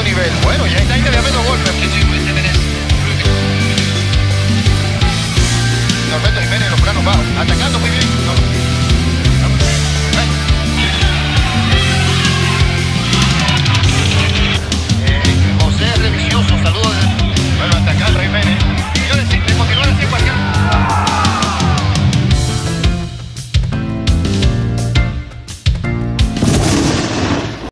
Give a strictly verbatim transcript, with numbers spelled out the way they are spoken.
nivel. Bueno, ya está ahí, te había menos golpes. Norberto Jiménez en los planos bajos, atacando